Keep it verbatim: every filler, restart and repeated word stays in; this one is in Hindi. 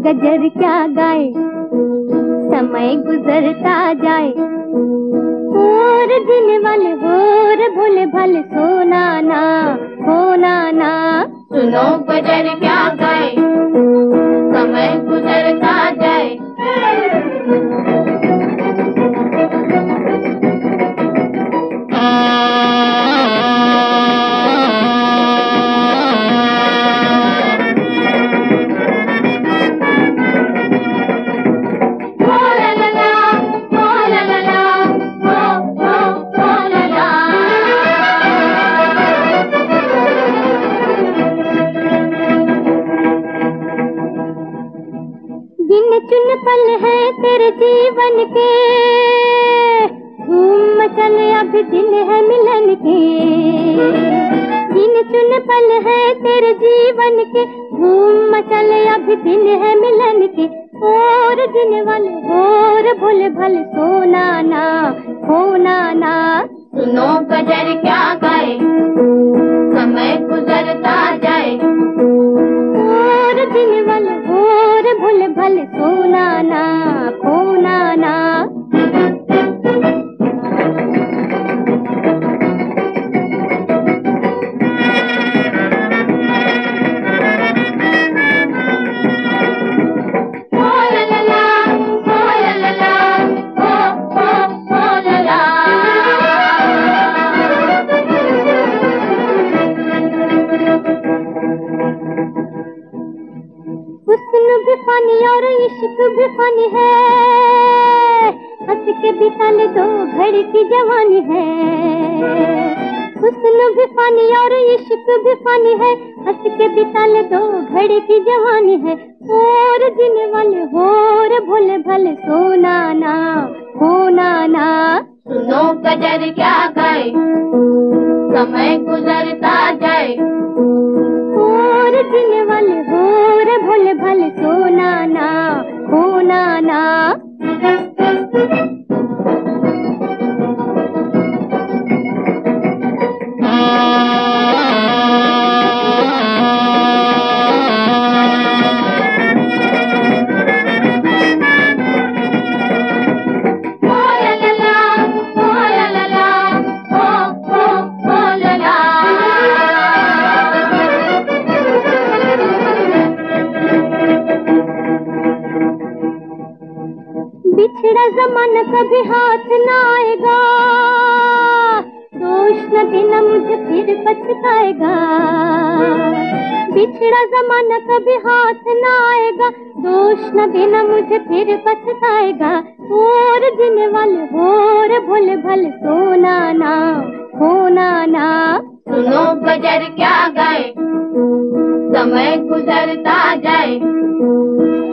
गजर क्या गाए, समय गुजरता जाए। और दिन वाले होर भोले भाले सोना ना होना ना। सुनो गजर क्या गाए, समय गुजरता जाए। गिन चुन पल है तेरे जीवन के, धूम मचले अभी दिन है मिलन के। गिन चुन पल है तेरे जीवन के, धूम मचले अभी दिन है मिलन के। और दिन वाले और भोले भाले सोना ना होना ना। सुनो गजर क्या गाए, समय गुजरता जाए। और दिन वाले और भोले भाले सोना ना खोना ना। हुस्न भी फनी और इश्क भी फनी है, हंस के बिता ले दो घड़ी की जवानी है। हुस्न भी फनी और इश्क भी फनी है, हंस के बिता ले दो घड़ी की जवानी है। और दिन वाले होर भोले भाले सोना ना होना ना। सुनो गजर क्या गाए, समय गुजरता जाए। और दिन वाले होर भोले भाले सोना ना होना ना। बिछड़ा जमाना कभी हाथ ना आएगा, दोष न देना मुझे फिर पछताएगा। बिछड़ा जमाना कभी हाथ ना आएगा, दोष न देना मुझे फिर पछताएगा। और दिन वाले होर भोले भाले सोना ना होना ना। सुनो गजर क्या गाए, समय गुजरता जाए।